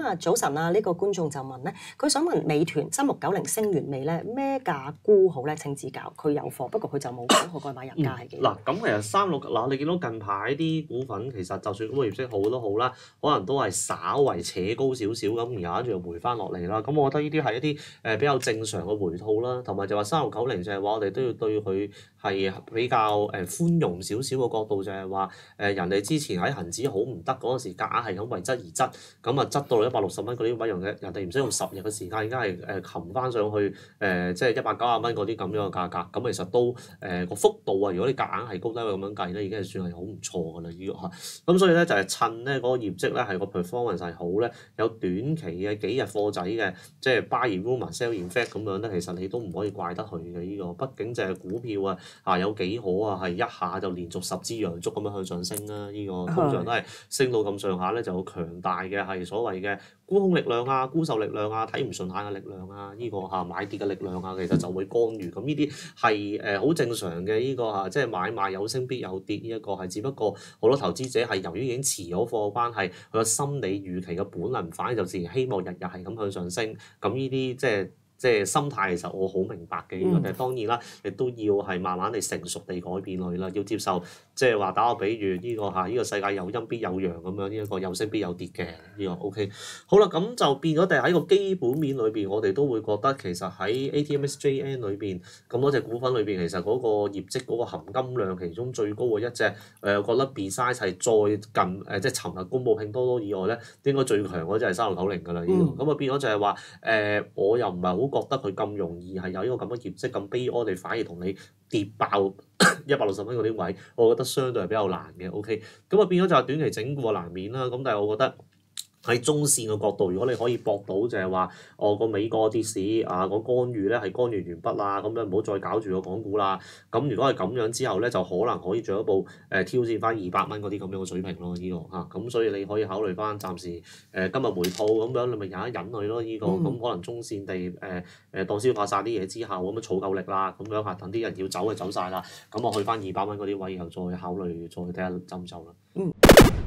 啊，早晨啊，呢個觀眾就問咧，佢想問美團3690升完未咧？咩價沽好咧？請指教。佢有貨，不過佢就冇講佢個買入價係幾多。 嗱，咁其實36你見到近排啲股份其實就算咁個業績好都好啦，可能都係稍為扯高少少咁，然後跟住又回翻落嚟啦。咁我覺得呢啲係一啲比較正常嘅回吐啦，同埋就話3690就係話我哋都要對佢係比較寬容少少嘅角度，就係話人哋之前喺恒指好唔得嗰陣時，夾硬係咁為質而質，咁啊質到160蚊嗰啲位，人哋唔使用10日嘅時間，而家係擒翻上去即係190蚊嗰啲咁樣嘅價格，咁其實都個幅度啊，如果你夾硬係高低位咁樣計咧，已經係算係好唔錯㗎啦，呢個嚇。咁所以咧就係趁咧嗰個業績咧係個 performance 係好咧，有短期嘅幾日貨仔嘅，即係 buy in rumor sell in fact 咁樣咧，其實你都唔可以怪得佢嘅呢個，畢竟就係股票有幾好啊，係一下就連續10支陽燭咁樣向上升啦，呢個通常都係升到咁上下咧，就有強大嘅係所謂嘅沽空力量啊、沽售力量啊、睇唔順眼嘅力量啊，呢個買跌嘅力量啊，其實就會干預。咁呢啲係好正常嘅呢個即係買賣有升必有跌呢一個係，只不過好多投資者係由於已經持咗貨嘅關係，佢個心理預期嘅本能反應就自然希望日日係咁向上升。咁呢啲即係心態，其實我好明白嘅呢個，但係當然啦，你都要係慢慢地成熟地改變佢啦，要接受即係話打個比喻，呢個世界有陰必有陽咁樣，呢一個有升必有跌嘅呢個 OK。好啦，咁就變咗，但係喺個基本面裏邊，我哋都會覺得其實喺 ATMXJN 裏邊咁多隻股份裏邊，其實嗰個業績嗰個含金量其中最高嘅一隻我覺得 besides 係再近即係尋日公佈拼多多以外咧，應該最強嗰隻係3690㗎啦呢個。咁啊變咗就係話我又唔係好覺得佢咁容易係有呢個咁嘅業績咁悲哀地，反而同你跌爆160蚊嗰啲位，我覺得相對係比較難嘅。OK，咁啊變咗就係短期整固難免啦。咁但係我覺得喺中線嘅角度，如果你可以搏到就係話，個美國跌市個干預咧係干預完畢啦，咁樣唔好再搞住個港股啦。咁如果係咁樣之後咧，就可能可以進一步挑戰翻200蚊嗰啲咁樣嘅水平咯，呢個嚇。咁所以你可以考慮翻，暫時今日回吐咁樣，你咪忍一忍佢咯，呢個。咁可能中線地當消化晒啲嘢之後，咁樣儲夠力啦，咁樣嚇等啲人要走就走晒啦。咁我去翻200蚊嗰啲位，然後再考慮再睇下斟酒啦。